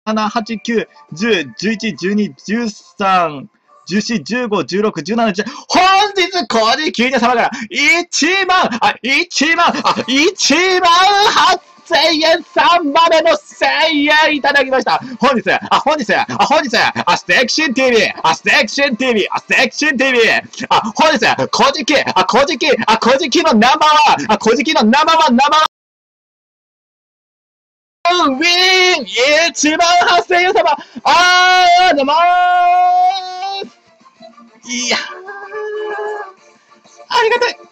7、8、9、10、11、12、13、14、15、16、17、18、本日、コージキーニャ様から、1万8000円3番目の1000円いただきました。本日、ステクシン TV、ステクシン TV、本日、コージキのナンバーワン、コージキのナンバーワン、ウィーン !18000 円様ありがとうございます。いやー、ありがたい。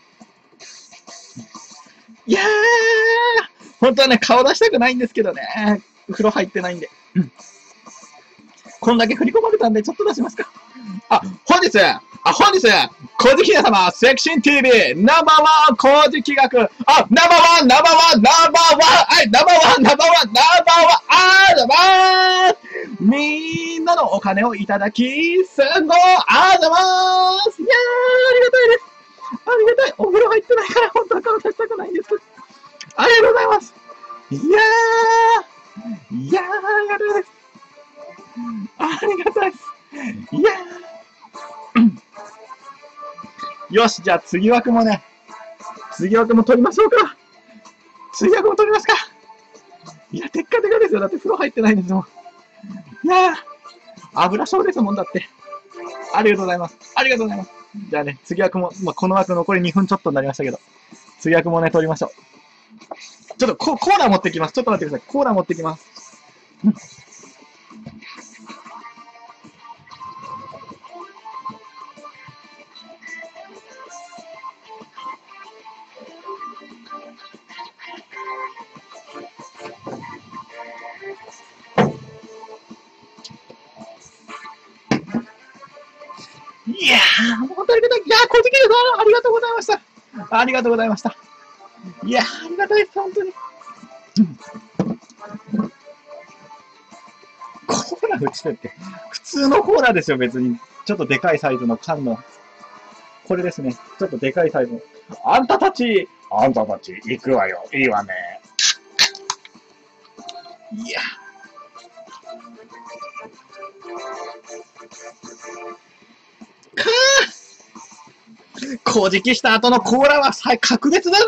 いやー、本当はね、顔出したくないんですけどね。風呂入ってないんで。こんだけ振り込まれたんで、ちょっと出しますか。本日、コージキーニャ様、セクシン TV、ナンバーワン、コージキ額、ナンバーワン、みんなのお金をいただき、すごい、ありがとうございます。いやー、ありがたいです。ありがたい。お風呂入ってないから、本当は顔出したくないんですけど。ありがとうございます。いやー、ありがたいです。ありがたいです。いやー。よし、じゃあ次枠も取りましょうか。次枠も取りますか。いや、てっかてかですよ。だって風呂入ってないんですもん。いやー、油そうですもんだって。ありがとうございます。じゃあね、次枠も、この枠残り2分ちょっとになりましたけど、次枠もね、取りましょう。ちょっとコーラ持ってきます。ちょっと待ってください。コーラ持ってきます。いやー、本当にありがたい。いやー、コージキーニャ様、ありがとうございました。ありがとうございました。いやー、ありがたいです、本当に。コーラうちって、普通のコーラですよ、別に。ちょっとでかいサイズの缶の。これですね。ちょっとでかいサイズの。あんたたち、行くわよ。いいわね。いや。麹きした後のコーラは格別だぜ。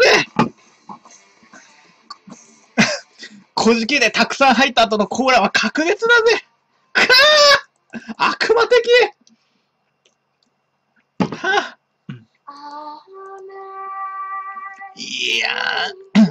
麹きでたくさん入った後のコーラは格別だぜ。悪魔的。いやー。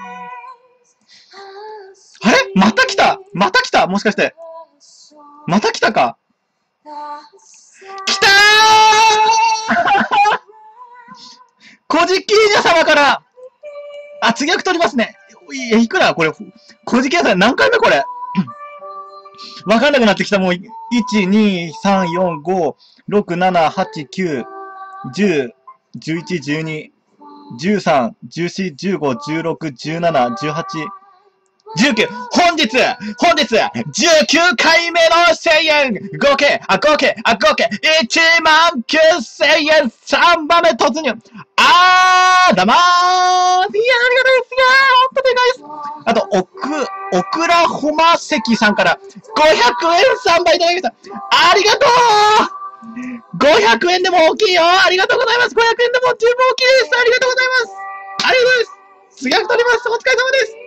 あれまた来たもしかして。また来たか来たーコジキーニャ様から、次役取りますね。いくらこれ、コジキーニャ様何回目これわかんなくなってきた。もう、1、2、3、4、5、6、7、8、9、10、11、12、13、14、15、16、17、18、19、本日、19回目の1000円合計、1万9000円3番目突入だまーす。いや、ありがたいです。いやー、ほんとでかいです。あと、オクラホマ関さんから500円3倍いただきました。ありがとう500円でも大きいよ。ありがとうございます。500円でも十分大きいです。ありがとうございます。ありがとうございます。次は取ります。お疲れ様です。